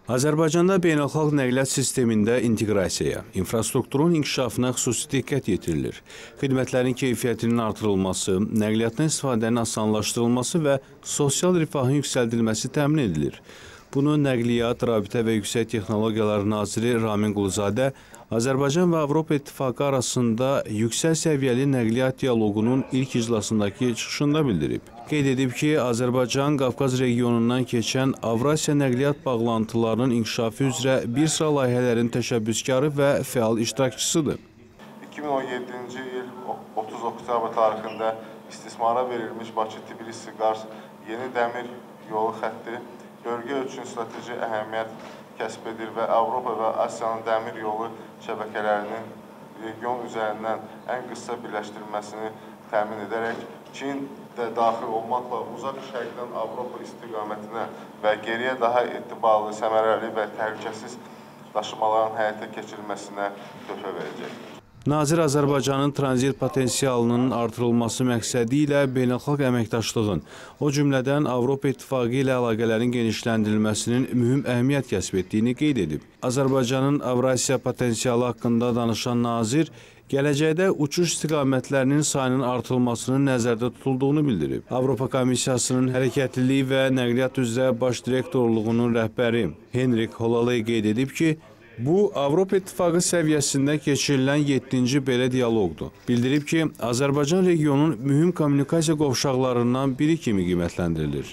Azərbaycanda beynəlxalq nəqliyyat sistemində inteqrasiyaya, infrastrukturun inkişafına xüsusi diqqət yetirilir. Xidmətlərin keyfiyyətinin artırılması, nəqliyyatdan istifadənin asanlaşdırılması və sosial rifahın yüksəldilməsi təmin edilir. Bunu Nəqliyyat, Rabitə və Yüksək Texnologiyalar Naziri Ramin Quluzadə Azərbaycan və Avropa İttifaqı arasında yüksək səviyyəli nəqliyyat dialoqunun ilk iclasındakı çıxışında bildirib. Qeyd edib ki, Azərbaycan Qafqaz regionundan keçən Avrasiya nəqliyyat bağlantılarının inkişafı üzrə bir sıra layihələrin təşəbbüskarı və fəal iştirakçısıdır. 2017-ci il 30 oktyabr tarixində istismara verilmiş Bakı-Tbilisi-Qars yeni dəmir yolu xətti bölgə üçün strateji əhəmiyyət kəsb edir və Avropa və Asiyanın dəmir yolu şəbəkələrinin region üzərindən ən qısa birləşdirilməsini təmin edərək Çin də daxil olmaqla uzaq şərqdən Avropa istiqamətinə və geriyə daha etibarlı, səmərəli və təhlükəsiz daşımaların həyata keçirilməsinə töhfə verəcəkdir. Nazir Azərbaycanın tranzit potensialının artırılması məqsədi ilə beynəlxalq əməkdaşlığın, o cümlədən Avropa İttifaqı ilə əlaqələrin genişləndirilməsinin mühüm əhəmiyyət kəsb etdiyini qeyd edib. Azərbaycanın Avrasiya potensialı haqqında danışan nazir, gələcəkdə uçuş istiqamətlərinin sayının artırılmasının nəzərdə tutulduğunu bildirib. Avropa Komissiyasının Hərəkətlilik və Nəqliyyat üzrə Baş Direktorluğunun rəhbəri Henrik Holaley qeyd edib ki, bu, Avropa İttifaqı səviyyəsində keçirilən 7-ci belə dialoqdur. Bildirib ki, Azərbaycan regionun mühüm kommunikasiya qovşaqlarından biri kimi qiymətləndirilir.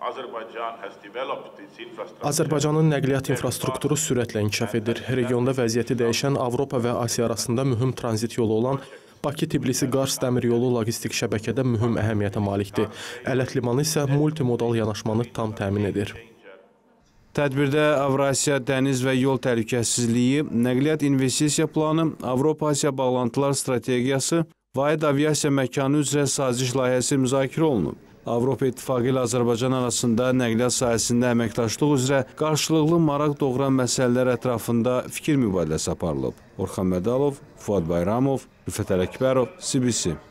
Azərbaycanın nəqliyyat infrastrukturu sürətlə inkişaf edir. Regionda vəziyyəti dəyişən Avropa və Asiya arasında mühüm tranzit yolu olan Bakı-Tbilisi-Qars dəmir yolu logistik şəbəkədə mühüm əhəmiyyətə malikdir. Ələt limanı isə multimodal yanaşmanı tam təmin edir. Tədbirdə Avrasiya dəniz və yol təhlükəsizliyi, nəqliyyat investisiya planı, Avropa-Asiya bağlantılar strategiyası, vahid aviasiya məkanı üzrə saziş layihəsi müzakirə olunub. Avropa İttifaqı ilə Azərbaycan arasında nəqliyyat sahəsində əməkdaşlıq üzrə qarşılıqlı maraq doğuran məsələlər ətrafında fikir mübadiləsi aparılıb. Orxan Mədalov, Fuad Bayramov, Rüfət Ələkbərov, CBC.